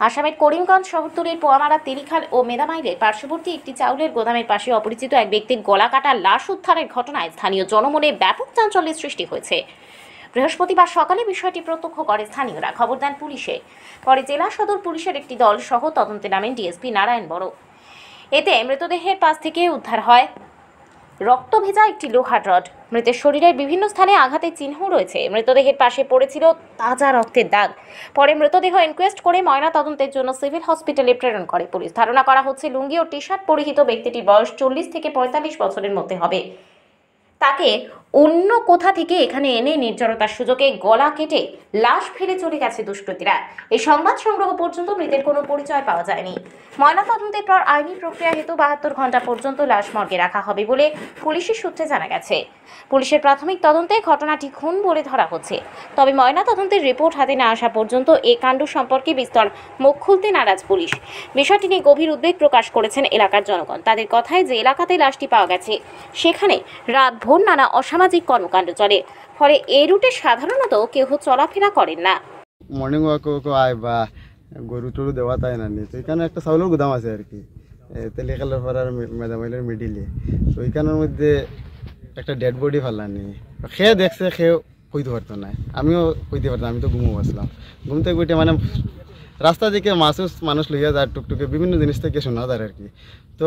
আসামের করিমগঞ্জ শহরতলির পোয়ামারা তেলিখাল ও মেদামাইলের পার্শ্ববর্তী একটি চাউলের গোদামের পাশে অপরিচিত এক ব্যক্তির গলা কাটা লাশ উদ্ধারের ঘটনায় স্থানীয় জনমনে ব্যাপক চাঞ্চল্যের সৃষ্টি হয়েছে। বৃহস্পতিবার সকালে বিষয়টি প্রত্যক্ষ করে স্থানীয়রা, খবর দেন পুলিশে। পরে জেলা সদর পুলিশের একটি দল সহ তদন্তে নামেন ডিএসপি নারায়ণ বড়। এতে মৃতদেহের পাশ থেকে উদ্ধার হয় রক্ত ভেজা একটি লোহার রড। মৃতের শরীরের বিভিন্ন স্থানে আঘাতের চিহ্ন রয়েছে। মৃতদেহের পাশে পড়েছিল তাজা রক্তের দাগ। পরে মৃতদেহ ইনকোয়েস্ট করে ময়না তদন্তের জন্য সিভিল হসপিটালে প্রেরণ করে পুলিশ। ধারণা করা হচ্ছে লুঙ্গি ও টি শার্ট পরিহিত ব্যক্তিটির বয়স 40 থেকে 45 বছরের মধ্যে হবে। তাকে অন্য কোথা থেকে এখানে এনে নির্জনতার সুযোগে গলা কেটে লাশ ফেলে চলে গেছে দুষ্কৃতীরা। এই সংবাদ সংগ্রহ পর্যন্ত মৃতের কোনো পরিচয় পাওয়া যায়নি। ময়না তদন্তের পর আইনি প্রক্রিয়া হেতু 72 ঘন্টা পর্যন্ত লাশ মর্গে রাখা হবে বলে পুলিশের সূত্রে জানা গেছে। পুলিশের প্রাথমিক তদন্তে ঘটনাটি খুন বলে ধরা হচ্ছে। তবে ময়না তদন্তের রিপোর্ট হাতে না আসা পর্যন্ত এই কাণ্ড সম্পর্কে বিস্তর মুখ খুলতে নারাজ পুলিশ। বিষয়টি নিয়ে গভীর উদ্বেগ প্রকাশ করেছেন এলাকার জনগণ। তাদের কথায় যে এলাকাতে লাশটি পাওয়া গেছে সেখানে রাতভর নানা অসামাজিক কর্মকাণ্ড চলে, ফলে এই রুটে সাধারণত কেউ চলাফেরা করেন না। মর্নিং ওয়াক আয় বা গরু টরু দেওয়া তাই না, তো এখানে একটা চাউলের গুদাম আছে আর কি, তেলিখালের পাড়ার মেদামাইলের মিডিলে। তো এইখানের মধ্যে একটা ডেড বডি ফেলানি, খেয়ে দেখছে, খেয়ে কইতে পারতো না, আমিও কইতে পারতাম, আমি তো ঘুমো বসলাম। ঘুমতে কইতে মানে রাস্তা দিকে মানুষ লইয়া যায় টুকটুকে বিভিন্ন জিনিস থেকে শোনা যায় আর কি। তো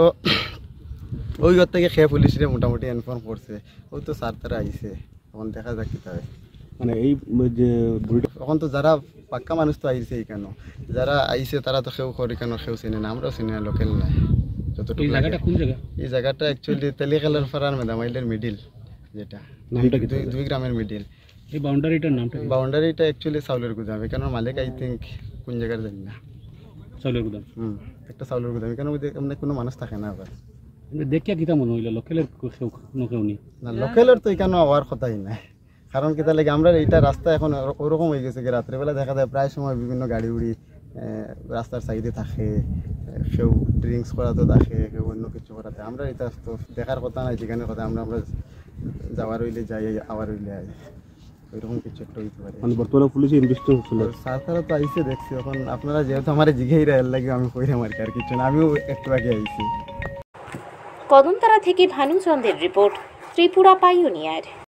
ওই ঘর থেকে খেয়ে পুলিশে মোটামুটি ইনফর্ম করছে, ওই তো স্যার তারা আইসে, তখন দেখা যাক কি তাই। মানে এই যে তখন তো যারা পাক্কা মানুষ তো আইসে, কেন যারা আইসে তারা তো কেউ করে কেন, কেউ চিনে না, আমরাও চিনি না, লোকাল নাই যতটুকু। এই জায়গাটা কোন জায়গা? এই জায়গাটা অ্যাকচুয়ালি তেলিখালের পাড়ার মেদামাইলের মিডিল, যেটা নামটা কি? দুই গ্রামের মিডিল। এই বাউন্ডারিটার নামটা? বাউন্ডারিটা অ্যাকচুয়ালি চাউলের গুদাম, এখানে মালিক আই থিঙ্ক কোন জায়গার জানি না। চাউলের গুদাম? একটা চাউলের গুদাম, এখানে মধ্যে কোনো মানুষ থাকে না। আবার দেখিয়া কিতা মনে হইল লোকালের কেউ নেই না, লোকালের তো এখানে হওয়ার কথাই নাই। কারণ কিতা লাগে আমরা এইটা রাস্তা এখন ওরকম হয়ে গেছে কি রাত্রেবেলা দেখা যায় প্রায় সময় বিভিন্ন গাড়ি উড়ি রাস্তার সাইডে থাকে, কেউ ড্রিঙ্কস করাতে থাকে, কেউ অন্য কিছু করাতে। আমরা এটা তো দেখার কথা নাই, যেখানে কথা আমরা যাওয়ার হইলে যাই, আবার হইলে আই, ওইরকম কিছু একটা হইতে পারে। মানে বর্তমানে পুলিশে ইনভেস্টিগেশন হচ্ছিল, সরকারও তো আইসে দেখছি। এখন আপনারা যেহেতু আমার জিঘেইরা এর লাগে আমি কইরাম আর কি, আর কিছু না, আমিও একটু আগে আইছি। কদমতলা থেকে ভানুচন্দ্রের রিপোর্ট, ত্রিপুরা পাইওনিয়ার।